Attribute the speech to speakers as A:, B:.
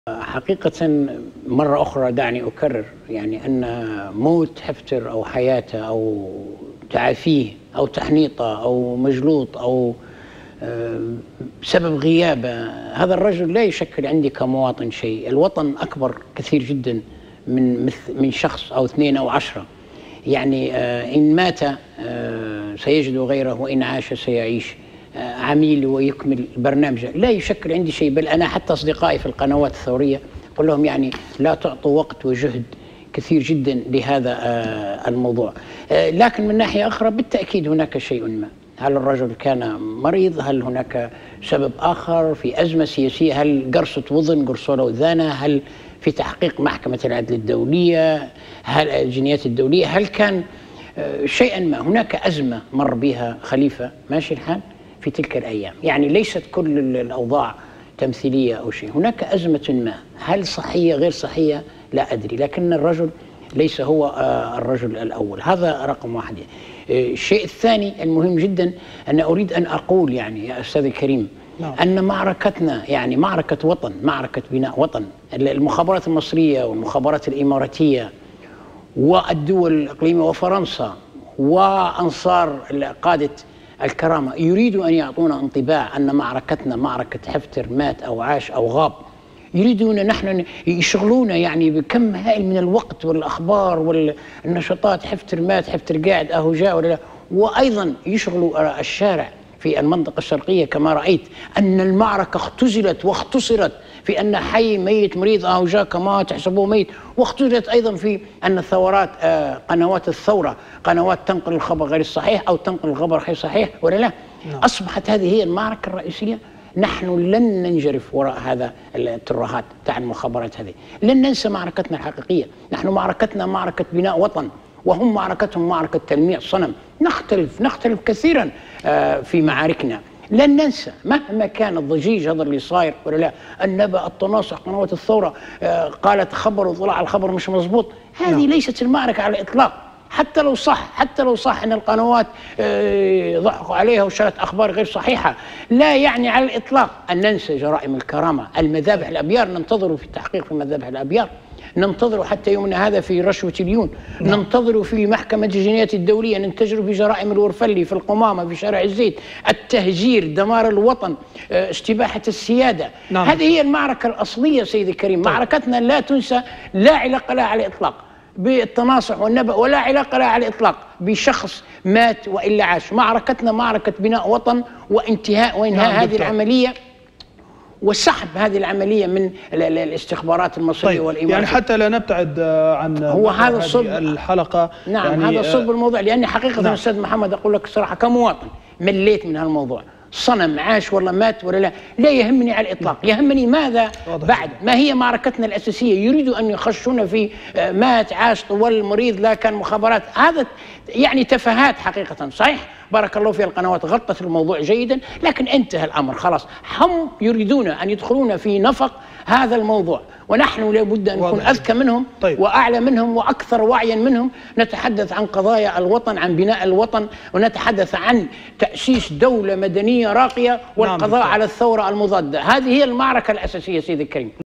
A: حقيقة مرة أخرى دعني أكرر يعني أن موت حفتر أو حياته أو تعافيه أو تحنيطه أو مجلوط أو بسبب غيابه، هذا الرجل لا يشكل عندي كمواطن شيء. الوطن أكبر كثير جدا من شخص أو اثنين أو 10. يعني إن مات سيجد غيره وإن عاش سيعيش. عميل ويكمل برنامجه، لا يشكل عندي شيء. بل أنا حتى أصدقائي في القنوات الثورية أقول لهم يعني لا تعطوا وقت وجهد كثير جدا لهذا الموضوع. لكن من ناحية أخرى بالتأكيد هناك شيء ما. هل الرجل كان مريض؟ هل هناك سبب آخر في أزمة سياسية؟ هل قرصة وضن قرصوا ذانة؟ هل في تحقيق محكمة العدل الدولية؟ هل الجنايات الدولية؟ هل كان شيئا ما؟ هناك أزمة مر بها خليفة ماشي الحال في تلك الأيام. يعني ليست كل الأوضاع تمثيلية أو شيء، هناك أزمة ما. هل صحية غير صحية لا أدري، لكن الرجل ليس هو الرجل الأول. هذا رقم واحد. الشيء الثاني المهم جدا أن أريد أن أقول يعني يا أستاذ الكريم أن معركتنا يعني معركة وطن، معركة بناء وطن. المخابرات المصرية والمخابرات الإماراتية والدول الإقليمية وفرنسا وأنصار قادة الكرامة يريدوا أن يعطونا انطباع أن معركتنا معركة حفتر مات أو عاش أو غاب. يريدون نحن يشغلونا يعني بكم هائل من الوقت والأخبار والنشاطات. حفتر مات، حفتر قاعد، أهو جاء ولا لا. وأيضا يشغلوا الشارع في المنطقة الشرقية كما رأيت أن المعركة اختزلت واختصرت في أن حي ميت مريض أهو جاء كما تحسبوه ميت، واختزلت أيضا في أن الثورات قنوات الثورة قنوات تنقل الخبر غير الصحيح أو تنقل الخبر غير صحيح ولا لا. أصبحت هذه هي المعركة الرئيسية. نحن لن ننجرف وراء هذا الترهات تاع المخابرات هذه، لن ننسى معركتنا الحقيقية. نحن معركتنا معركة بناء وطن، وهم معركتهم معركة تلميع صنم. نختلف كثيرا في معاركنا. لن ننسى مهما كان الضجيج هذا اللي صاير ولا لا، النبأ، التناصح، قنوات الثورة قالت خبر وطلع الخبر مش مضبوط. هذه ليست المعركة على الإطلاق. حتى لو صح أن القنوات ضحكوا عليها وشرت أخبار غير صحيحة، لا يعني على الإطلاق أن ننسى جرائم الكرامة. المذابح الأبيار ننتظر في التحقيق في مذابح الأبيار، ننتظر حتى يومنا هذا في رشوة اليون، ننتظر في محكمة الجنايات الدولية، ننتظر في جرائم الورفلي، في القمامة، في شارع الزيت، التهجير، دمار الوطن، استباحة السيادة. هذه هي المعركة الأصلية سيدي الكريم. معركتنا لا تنسى، لا علاقة لها على الإطلاق بالتناصح والنبأ، ولا علاقة لها على الإطلاق بشخص مات وإلا عاش. معركتنا معركة بناء وطن وإنهاء هذه العملية وسحب هذه العملية من الاستخبارات المصرية والإماراتية.
B: يعني حتى لا نبتعد عن
A: هو هذا صلب
B: الحلقة.
A: نعم يعني هذا صلب الموضوع. لأني حقيقة أستاذ محمد أقول لك الصراحة كمواطن مليت من هالموضوع. صنم عاش ولا مات ولا لا يهمني على الإطلاق. يهمني ماذا بعد، ما هي معركتنا الأساسية. يريدوا أن يخشون في مات عاش طول مريض لا كان مخابرات. هذا يعني تفاهات حقيقة. صحيح بارك الله في القنوات غطت الموضوع جيدا، لكن انتهى الأمر خلاص. هم يريدون أن يدخلون في نفق هذا الموضوع، ونحن لابد أن نكون أذكى منهم وأعلى منهم وأكثر وعيا منهم. نتحدث عن قضايا الوطن، عن بناء الوطن، ونتحدث عن تأسيس دولة مدنية راقية والقضاء على الثورة المضادة. هذه هي المعركة الأساسية سيدي الكريم.